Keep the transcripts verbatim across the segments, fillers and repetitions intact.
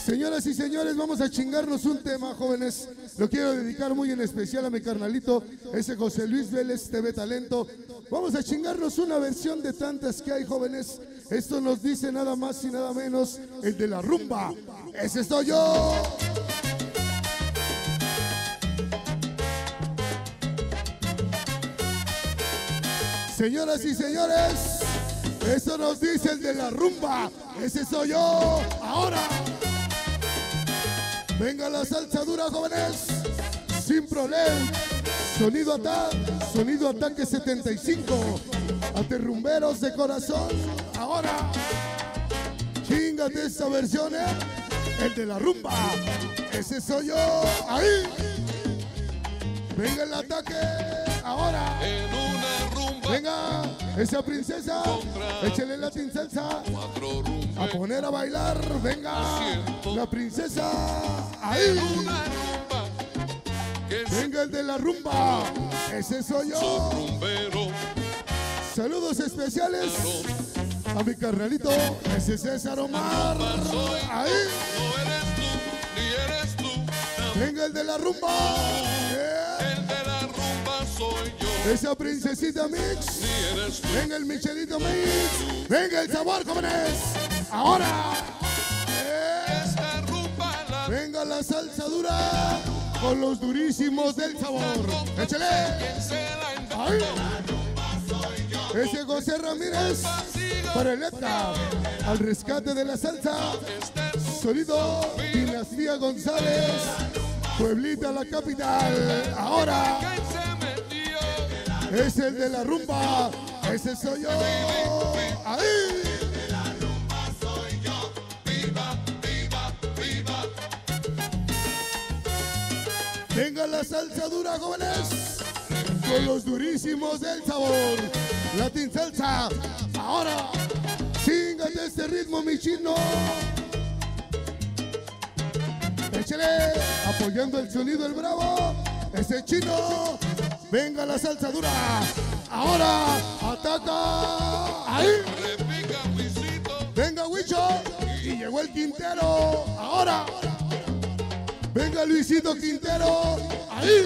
Señoras y señores, vamos a chingarnos un tema, jóvenes. Lo quiero dedicar muy en especial a mi carnalito, ese José Luis Vélez, T V Talento. Vamos a chingarnos una versión de tantas que hay, jóvenes. Esto nos dice nada más y nada menos el de la rumba. ¡Ese soy yo! Señoras y señores, eso nos dice el de la rumba. Ese soy yo. Ahora. Venga la salsa dura, jóvenes. Sin problema. Sonido ataque. Sonido ataque setenta y cinco. Aterrumberos de corazón. Ahora. Chingate esta versión, ¿eh? El de la rumba. Ese soy yo. Ahí. Venga el ataque. Ahora. En una rumba. Venga, esa princesa, échale la salsa, a poner a bailar, venga, la princesa, ahí, venga el de la rumba, ese soy yo. Saludos especiales a mi carnalito, ese César Omar, ahí, venga el de la rumba, El de la rumba soy yo. esa princesita Mix, venga el Michelito Mix, venga el sabor, jóvenes, ahora, eh. Esta rumba la venga la salsa dura con los durísimos del sabor, échale, ahí. Ese José Ramírez para el Edgar, al rescate de la salsa, sonido Dinastía González, Pueblita la capital, ahora. Es el de la rumba, ese soy yo. Ahí. Venga la salsa dura, jóvenes, con los durísimos del sabor. Latin salsa, ahora. Chingate este ritmo, mi chino. Échale, apoyando el sonido el bravo, ese chino. Venga la salsa dura. Ahora, ataca. Ahí. Venga, Huicho. Y llegó el Quintero. Ahora. Venga, Luisito Quintero. Ahí.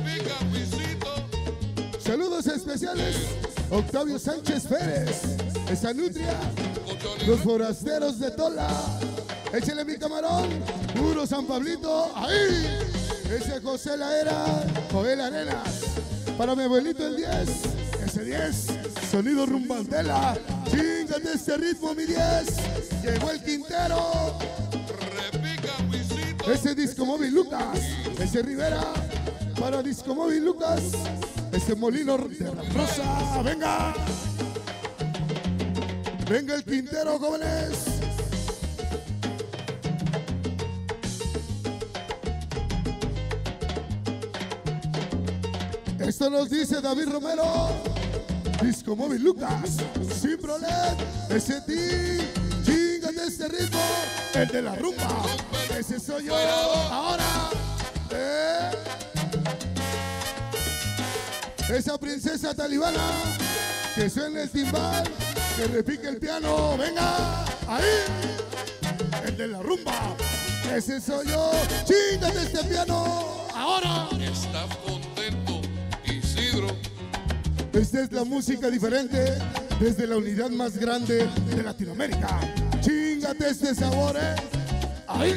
Saludos especiales. Octavio Sánchez Pérez. Esa nutria. Los forasteros de Tola. Échale mi camarón. Puro San Pablito. Ahí. Ese José Laera. Joel Arenas. Para mi abuelito el diez, ese diez, sonido rumbandela, chingate este ritmo mi diez, llegó el Quintero, ese Disco Móvil Lucas, ese Rivera, para Disco Móvil Lucas, ese Molino de la Rosa, venga, venga el Quintero, jóvenes. Esto nos dice David Romero, Disco Móvil Lucas, sin problema, ese ti, chingate este ritmo, el de la rumba, ese soy yo, ahora, eh. Esa princesa talibana, que suene el timbal, que repique el piano, venga, ahí, el de la rumba, ese soy yo, chingate este piano, ahora. está contento. Esta es la música diferente desde la unidad más grande de Latinoamérica. Chingate este sabor, eh. Ahí.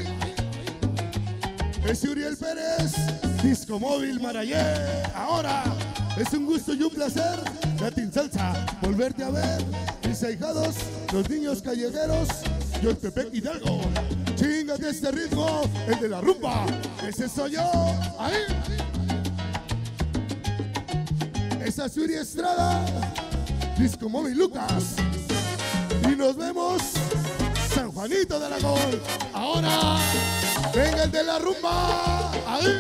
Es Uriel Pérez, Disco Móvil Marayé. Ahora es un gusto y un placer, Latin Salsa, volverte a ver. Mis ahijados, los niños callejeros, Yoltepec Hidalgo. Chingate este ritmo, el de la rumba. Ese soy yo. Ahí. Esa Suri Estrada, Disco Móvil Lucas. Y nos vemos, San Juanito de Aragón. Ahora, venga el de la rumba. Ahí.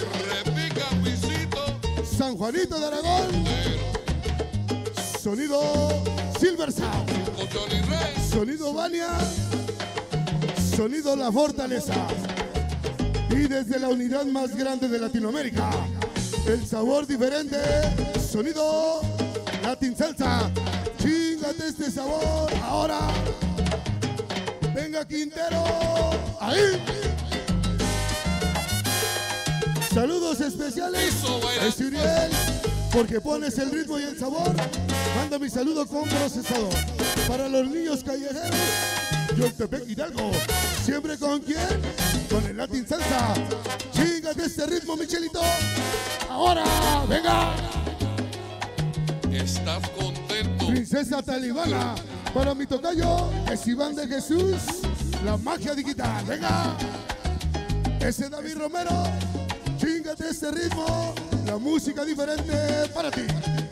San Juanito de Aragón. Sonido Silver Sound. Sonido Bania. Sonido La Fortaleza. Y desde la unidad más grande de Latinoamérica, el sabor diferente, sonido Latin Salsa. Chingate este sabor. Ahora, venga Quintero. Ahí. Saludos especiales, es Uriel, porque pones el ritmo y el sabor. Manda mi saludo con procesador. Para los niños callejeros, Yoltepec Hidalgo. ¿Siempre con quién? Con el Latin Salsa. Chíngate este ritmo, Michelito. Ahora, venga. Estás contento. Princesa Talibana. Para mi tocayo, es Iván de Jesús. La magia digital, venga. Ese David Romero. Chíngate este ritmo. La música diferente para ti.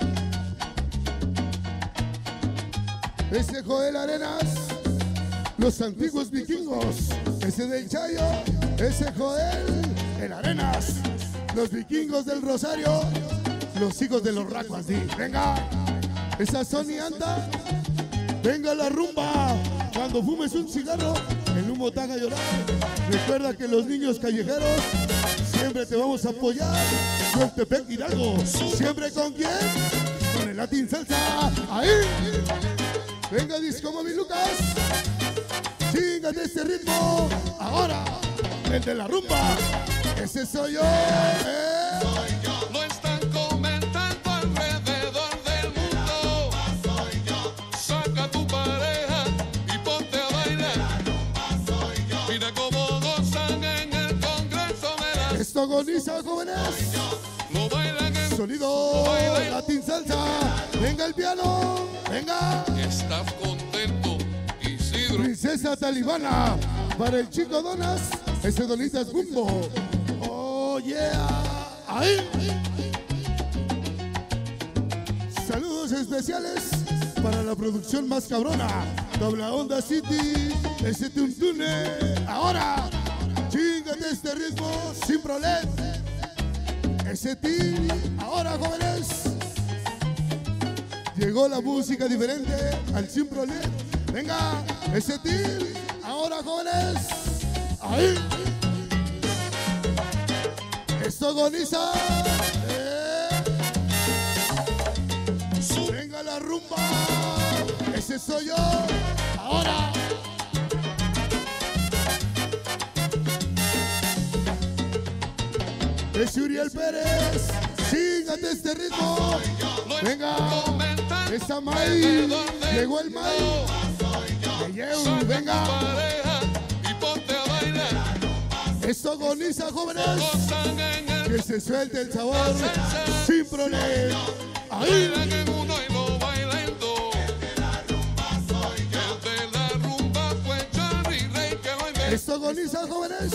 Ese Joel Arenas. Los antiguos vikingos. Ese del Chayo. Ese Joel el Arenas. Los vikingos del Rosario. Los hijos de los Racuas. Venga. Esa Sony Anta. Venga la rumba. Cuando fumes un cigarro, el humo te haga llorar. Recuerda que los niños callejeros siempre te vamos a apoyar. Yoltepec Hidalgo. ¿Siempre con quién? Con el Latin Salsa. Ahí. Venga Disco Móvil Lucas. Chíngate este ritmo. Ahora, el de la rumba. Ese soy yo. ¿Eh? Soy yo. Lo están comentando alrededor del mundo. Soy yo. Saca tu pareja y ponte a bailar. Soy yo. Mira cómo gozan en el Congreso de la... Esto agoniza, jóvenes. Lo bailan en... Sonido bailan. Latin Salsa. Venga el piano. Venga. Estás contento, Isidro. Princesa Talibana. Para el chico Donas. Ese Donitas Bumbo. Oh yeah. Ahí. Saludos especiales para la producción más cabrona. Doble Onda City. Ese Tuntune. Ahora. Chíngate este ritmo sin problema. Ese team. Ahora, jóvenes. Llegó la música diferente al sin problema. Venga, ese team. Ahora, jóvenes. Ahí. Esto agoniza. Eh. Venga la rumba. Ese soy yo. Ahora. Es Uriel Pérez. Sígate este ritmo. Venga. Esa May. Llegó el May. Venga. Esto agoniza, jóvenes. Que se suelte el sabor sin problema. Ahí. Esto agoniza, jóvenes.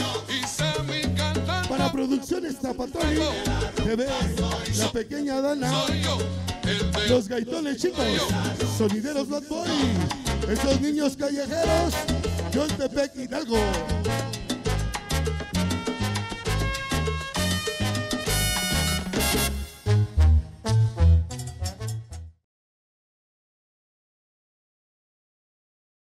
Para Producciones Tapatoni T V, La Pequeña Dana, Los Gaitones Chicos, Sonideros Bad Boy, esos niños callejeros, Yoltepec Hidalgo.